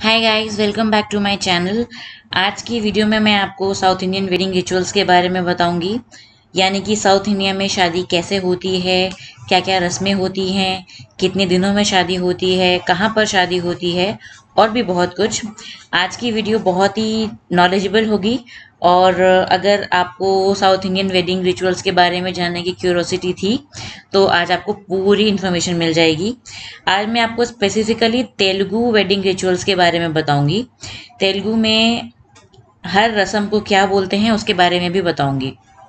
Hi guys, welcome back to my channel. आज की video में मैं आपको साउथ इंडियन वेडिंग रिचुअल्स के बारे में बताऊंगी, यानी कि साउथ इंडिया में शादी कैसे होती है, क्या क्या रस्में होती हैं, कितने दिनों में शादी होती है, कहाँ पर शादी होती है और भी बहुत कुछ। आज की वीडियो बहुत ही नॉलेजेबल होगी और अगर आपको साउथ इंडियन वेडिंग रिचुअल्स के बारे में जानने की क्यूरोसिटी थी तो आज आपको पूरी इन्फॉर्मेशन मिल जाएगी। आज मैं आपको स्पेसिफिकली तेलुगु वेडिंग रिचुअल्स के बारे में बताऊंगी। तेलुगु में हर रस्म को क्या बोलते हैं उसके बारे में भी बताऊंगी।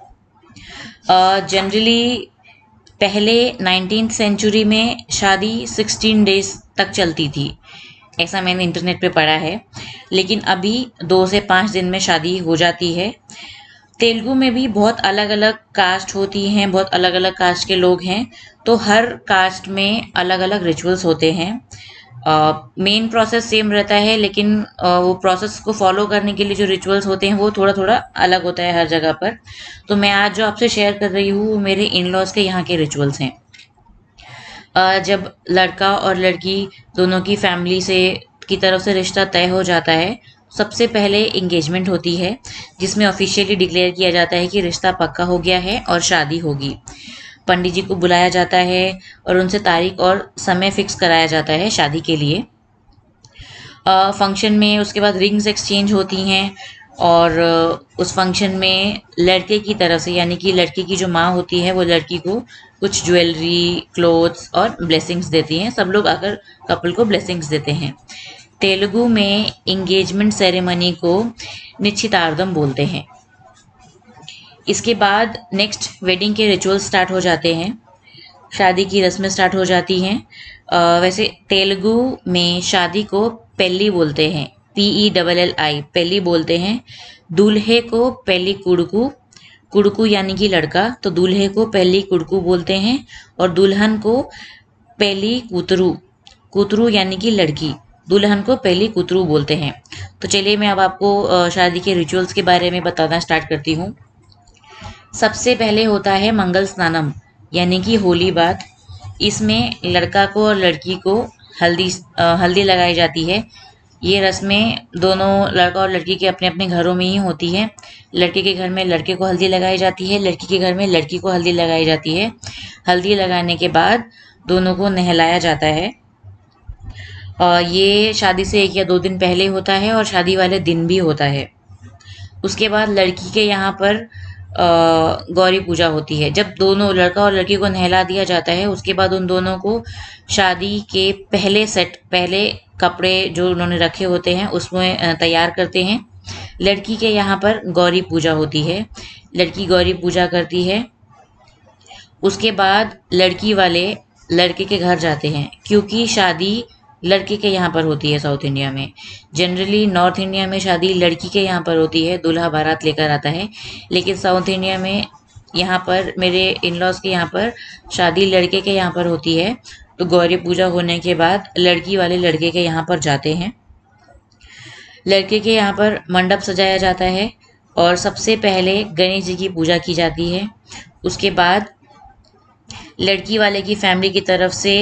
जनरली पहले 19th सेंचुरी में शादी 16 डेज तक चलती थी, ऐसा मैंने इंटरनेट पे पढ़ा है। लेकिन अभी 2 से 5 दिन में शादी हो जाती है। तेलुगु में भी बहुत अलग अलग कास्ट होती हैं, बहुत अलग अलग कास्ट के लोग हैं, तो हर कास्ट में अलग अलग रिचुअल्स होते हैं। मेन प्रोसेस सेम रहता है, लेकिन वो प्रोसेस को फॉलो करने के लिए जो रिचुअल्स होते हैं वो थोड़ा थोड़ा अलग होता है हर जगह पर। तो मैं आज जो आपसे शेयर कर रही हूँ वो मेरे इन लॉज के यहाँ के रिचुअल्स हैं। जब लड़का और लड़की दोनों की फैमिली से की तरफ से रिश्ता तय हो जाता है, सबसे पहले इंगेजमेंट होती है, जिसमें ऑफिशियली डिक्लेयर किया जाता है कि रिश्ता पक्का हो गया है और शादी होगी। पंडित जी को बुलाया जाता है और उनसे तारीख और समय फिक्स कराया जाता है शादी के लिए। फंक्शन में उसके बाद रिंग्स एक्सचेंज होती हैं और उस फंक्शन में लड़के की तरफ से, यानी कि लड़की की जो माँ होती है वो लड़की को कुछ ज्वेलरी, क्लोथ्स और ब्लेसिंग्स देती हैं। सब लोग आकर कपल को ब्लेसिंग्स देते हैं। तेलुगु में इंगेजमेंट सेरेमनी को निश्चितार्थम बोलते हैं। इसके बाद नेक्स्ट वेडिंग के रिचुअल स्टार्ट हो जाते हैं, शादी की रस्में स्टार्ट हो जाती हैं। वैसे तेलुगु में शादी को पेल्ली बोलते हैं, PELLI, पेल्ली बोलते हैं। दूल्हे को पेल्ली कुड़कू, कुड़कू यानी कि लड़का, तो दूल्हे को पेल्ली कुड़कू बोलते हैं और दुल्हन को पेल्ली कुतरू, कुतरू यानी कि लड़की, दुल्हन को पेल्ली कुतरू बोलते हैं। तो चलिए मैं अब आपको शादी के रिचुअल्स के बारे में बताना स्टार्ट करती हूँ। सबसे पहले होता है मंगल स्नानम, यानी कि होली बात। इसमें लड़का को और लड़की को हल्दी लगाई जाती है। ये रस्में दोनों लड़का और लड़की के अपने अपने घरों में ही होती है। लड़के के घर में लड़के को हल्दी लगाई जाती है, लड़की के घर में लड़की को हल्दी लगाई जाती है। हल्दी लगाने के बाद दोनों को नहलाया जाता है। ये शादी से 1 या 2 दिन पहले होता है और शादी वाले दिन भी होता है। उसके बाद लड़की के यहाँ पर गौरी पूजा होती है। जब दोनों लड़का और लड़की को नहला दिया जाता है, उसके बाद उन दोनों को शादी के पहले कपड़े जो उन्होंने रखे होते हैं उसमें तैयार करते हैं। लड़की के यहाँ पर गौरी पूजा होती है, लड़की गौरी पूजा करती है। उसके बाद लड़की वाले लड़के के घर जाते हैं, क्योंकि शादी लड़के के यहाँ पर होती है। साउथ इंडिया में जनरली, नॉर्थ इंडिया में शादी लड़की के यहाँ पर होती है, दूल्हा बारात लेकर आता है। लेकिन साउथ इंडिया में यहाँ पर मेरे इन लॉज के यहाँ पर शादी लड़के के यहाँ पर होती है। तो गौरी पूजा होने के बाद लड़की वाले लड़के के यहाँ पर जाते हैं। लड़के के यहाँ पर मंडप सजाया जाता है और सबसे पहले गणेश जी की पूजा की जाती है। उसके बाद लड़की वाले की फैमिली की तरफ से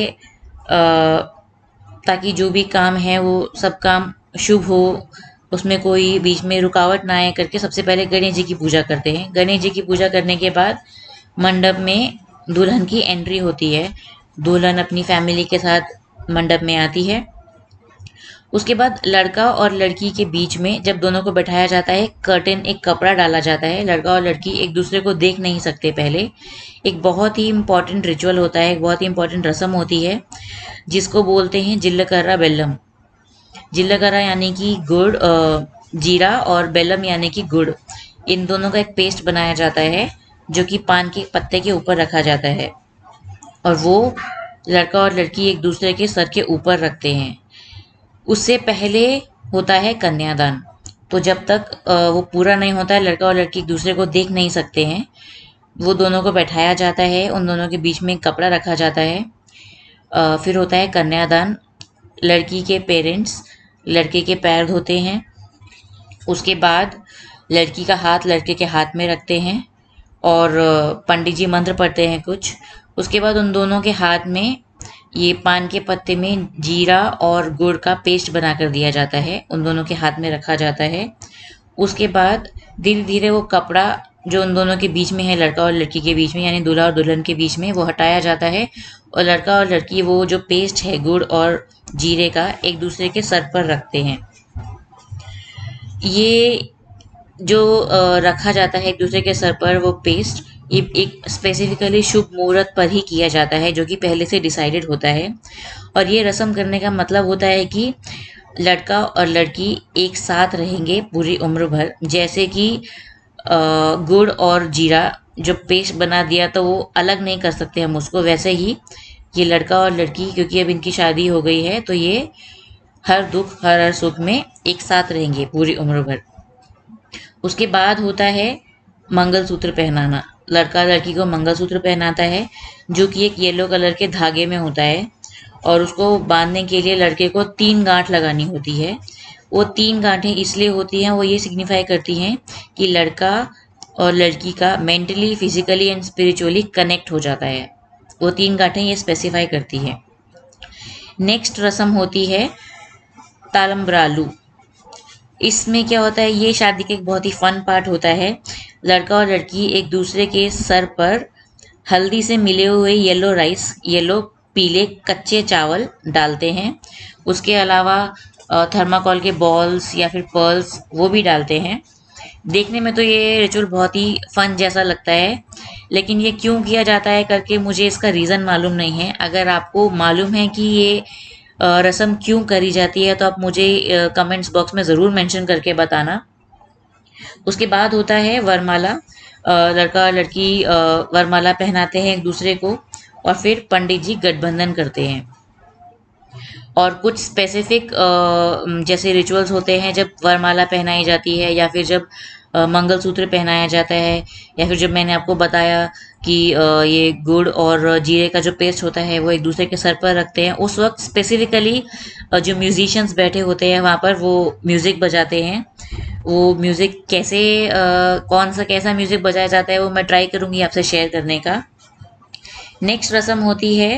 ताकि जो भी काम है वो सब काम शुभ हो, उसमें कोई बीच में रुकावट ना आए करके सबसे पहले गणेश जी की पूजा करते हैं। गणेश जी की पूजा करने के बाद मंडप में दुल्हन की एंट्री होती है। दुल्हन अपनी फैमिली के साथ मंडप में आती है। उसके बाद लड़का और लड़की के बीच में जब दोनों को बैठाया जाता है, कर्टेन, एक कपड़ा डाला जाता है। लड़का और लड़की एक दूसरे को देख नहीं सकते पहले। एक बहुत ही इम्पॉर्टेंट रिचुअल होता है, एक बहुत ही इम्पॉर्टेंट रस्म होती है, जिसको बोलते हैं जिल्लकर्रा बेल्लम। जिल्लकर्रा यानी कि गुड़, जीरा, और बेल्लम यानी कि गुड़। इन दोनों का एक पेस्ट बनाया जाता है जो कि पान के पत्ते के ऊपर रखा जाता है और वो लड़का और लड़की एक दूसरे के सर के ऊपर रखते हैं। उससे पहले होता है कन्यादान। तो जब तक वो पूरा नहीं होता है, लड़का और लड़की एक दूसरे को देख नहीं सकते हैं, वो दोनों को बैठाया जाता है, उन दोनों के बीच में कपड़ा रखा जाता है। फिर होता है कन्यादान। लड़की के पेरेंट्स लड़के के पैर धोते हैं। उसके बाद लड़की का हाथ लड़के के हाथ में रखते हैं और पंडित जी मंत्र पढ़ते हैं कुछ। उसके बाद उन दोनों के हाथ में ये पान के पत्ते में जीरा और गुड़ का पेस्ट बना कर दिया जाता है, उन दोनों के हाथ में रखा जाता है। उसके बाद धीरे धीरे वो कपड़ा जो उन दोनों के बीच में है, लड़का और लड़की के बीच में, यानी दूल्हा और दुल्हन के बीच में, वो हटाया जाता है और लड़का और लड़की वो जो पेस्ट है गुड़ और जीरे का एक दूसरे के सर पर रखते हैं। ये जो रखा जाता है एक दूसरे के सर पर वो पेस्ट, ये एक स्पेसिफिकली शुभ मुहूर्त पर ही किया जाता है जो कि पहले से डिसाइडेड होता है। और ये रस्म करने का मतलब होता है कि लड़का और लड़की एक साथ रहेंगे पूरी उम्र भर। जैसे कि गुड़ और जीरा जो पेस्ट बना दिया तो वो अलग नहीं कर सकते हम उसको, वैसे ही ये लड़का और लड़की, क्योंकि अब इनकी शादी हो गई है, तो ये हर दुख हर सुख में एक साथ रहेंगे पूरी उम्र भर। उसके बाद होता है मंगलसूत्र पहनाना। लड़का लड़की को मंगलसूत्र पहनाता है जो कि एक येलो कलर के धागे में होता है और उसको बांधने के लिए लड़के को 3 गांठ लगानी होती है। वो 3 गांठें इसलिए होती हैं, वो ये सिग्निफाई करती हैं कि लड़का और लड़की का mentally, physically and spiritually connect हो जाता है। वो 3 गांठें ये स्पेसिफाई करती है। नेक्स्ट रस्म होती है तालम्ब्रालू। इसमें क्या होता है, ये शादी का एक बहुत ही फन पार्ट होता है। लड़का और लड़की एक दूसरे के सर पर हल्दी से मिले हुए येलो राइस, येलो पीले कच्चे चावल डालते हैं। उसके अलावा थर्माकोल के बॉल्स या फिर पर्ल्स वो भी डालते हैं। देखने में तो ये रिचुअल बहुत ही फन जैसा लगता है, लेकिन ये क्यों किया जाता है करके मुझे इसका रीज़न मालूम नहीं है। अगर आपको मालूम है कि ये रस्म क्यों करी जाती है तो आप मुझे कमेंट्स बॉक्स में ज़रूर मेंशन करके बताना। उसके बाद होता है वरमाला। लड़का और लड़की वरमाला पहनाते हैं एक दूसरे को और फिर पंडित जी गठबंधन करते हैं। और कुछ स्पेसिफिक जैसे रिचुअल्स होते हैं जब वरमाला पहनाई जाती है, या फिर जब मंगलसूत्र पहनाया जाता है, या फिर जब मैंने आपको बताया कि ये गुड़ और जीरे का जो पेस्ट होता है वो एक दूसरे के सर पर रखते हैं। उस वक्त स्पेसिफिकली जो म्यूजिशियंस बैठे होते हैं वहाँ पर वो म्यूज़िक बजाते हैं। वो म्यूज़िक कैसे कौन सा कैसा म्यूज़िक बजाया जाता है वो मैं ट्राई करूँगी आपसे शेयर करने का। नेक्स्ट रस्म होती है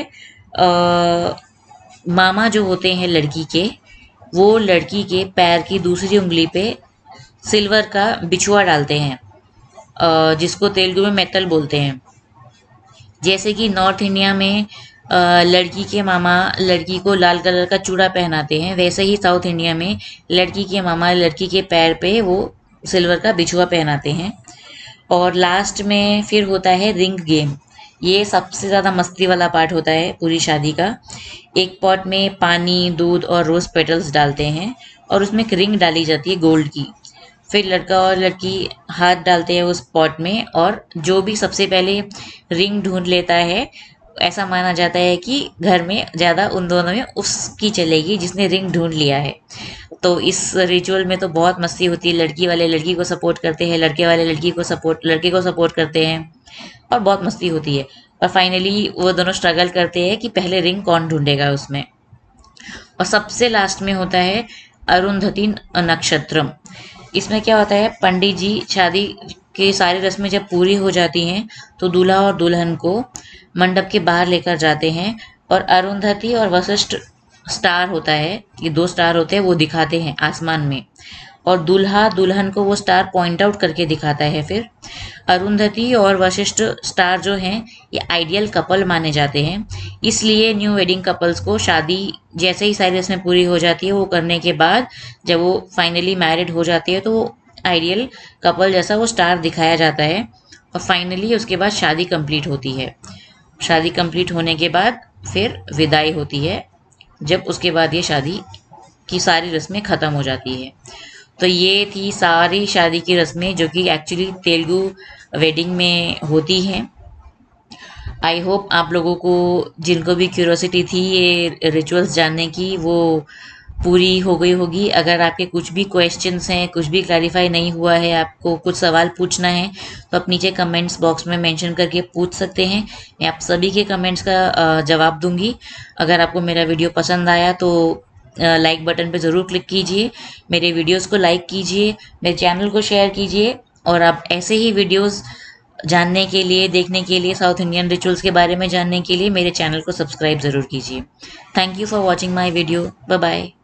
मामा जो होते हैं लड़की के, वो लड़की के पैर की दूसरी उंगली पे सिल्वर का बिछुआ डालते हैं, जिसको तेलुगु में मेतल बोलते हैं। जैसे कि नॉर्थ इंडिया में लड़की के मामा लड़की को लाल कलर का चूड़ा पहनाते हैं, वैसे ही साउथ इंडिया में लड़की के मामा लड़की के पैर पे वो सिल्वर का बिछुआ पहनाते हैं। और लास्ट में फिर होता है रिंग गेम। ये सबसे ज़्यादा मस्ती वाला पार्ट होता है पूरी शादी का। एक पॉट में पानी, दूध और रोज़ पेटल्स डालते हैं और उसमें एक रिंग डाली जाती है गोल्ड की। फिर लड़का और लड़की हाथ डालते हैं उस पॉट में और जो भी सबसे पहले रिंग ढूंढ लेता है, ऐसा माना जाता है कि घर में ज़्यादा उन दोनों में उसकी चलेगी जिसने रिंग ढूंढ लिया है। तो इस रिचुअल में तो बहुत मस्ती होती है। लड़की वाले लड़की को सपोर्ट करते हैं, लड़के वाले लड़के को सपोर्ट करते हैं और बहुत मस्ती होती है। और फाइनली वो दोनों स्ट्रगल करते हैं कि पहले रिंग कौन ढूंढेगा उसमें। और सबसे लास्ट में होता है अरुंधति नक्षत्रम। इसमें क्या होता है, पंडित जी शादी की सारी रस्में जब पूरी हो जाती हैं तो दूल्हा और दुल्हन को मंडप के बाहर लेकर जाते हैं और अरुंधति और वशिष्ठ स्टार होता है, ये 2 स्टार होते हैं, वो दिखाते हैं आसमान में और दूल्हा दुल्हन को वो स्टार पॉइंट आउट करके दिखाता है। फिर अरुंधति और वशिष्ठ स्टार जो हैं ये आइडियल कपल माने जाते हैं, इसलिए न्यू वेडिंग कपल्स को शादी जैसे ही सारी रस्में पूरी हो जाती है वो करने के बाद जब वो फाइनली मैरिड हो जाती है तो वो आइडियल कपल जैसा वो स्टार दिखाया जाता है। और फाइनली उसके बाद शादी कंप्लीट होती है। शादी कंप्लीट होने के बाद फिर विदाई होती है, जब उसके बाद ये शादी की सारी रस्में ख़त्म हो जाती है। तो ये थी सारी शादी की रस्में जो कि एक्चुअली तेलुगु वेडिंग में होती हैं। आई होप आप लोगों को जिनको भी क्यूरोसिटी थी ये रिचुअल्स जानने की वो पूरी हो गई होगी। अगर आपके कुछ भी क्वेश्चंस हैं, कुछ भी क्लैरिफाई नहीं हुआ है, आपको कुछ सवाल पूछना है तो आप नीचे कमेंट्स बॉक्स में मेंशन करके पूछ सकते हैं। मैं आप सभी के कमेंट्स का जवाब दूंगी। अगर आपको मेरा वीडियो पसंद आया तो लाइक बटन पे ज़रूर क्लिक कीजिए, मेरे वीडियोस को लाइक कीजिए, मेरे चैनल को शेयर कीजिए और आप ऐसे ही वीडियोस जानने के लिए, देखने के लिए, साउथ इंडियन रिचुअल्स के बारे में जानने के लिए मेरे चैनल को सब्सक्राइब ज़रूर कीजिए। Thank you for watching my video. Bye bye.